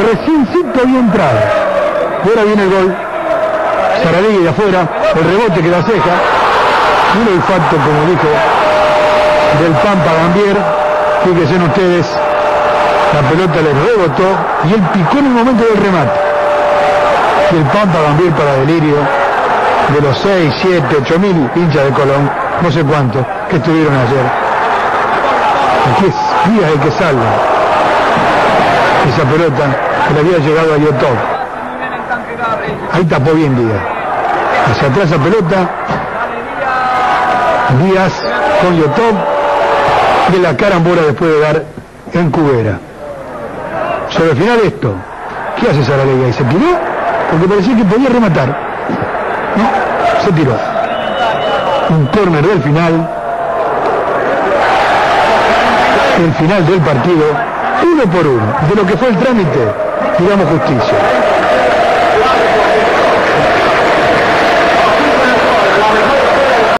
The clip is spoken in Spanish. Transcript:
reciéncito había entrado. Y ahora viene el gol. Saralegui de afuera, el rebote que la ceja. Un olfato, como dijo, del Pampa Gambier. Fíjense ustedes, la pelota le rebotó y él picó en el momento del remate. Y el Pampa Gambier, para delirio de los 6, 7, 8 mil hinchas de Colón, no sé cuántos, que estuvieron ayer. Aquí es Díaz el que salva esa pelota que le había llegado a Yotov. Ahí tapó bien Díaz. Hacia atrás la pelota. Díaz con Yotov. Y la carambola después de dar en Cubera. Sobre el final esto. ¿Qué hace Saralegui? ¿Se tiró? Porque parecía que podía rematar. No, se tiró. Un córner del final. El final del partido. 1 por 1. De lo que fue el trámite, digamos justicia.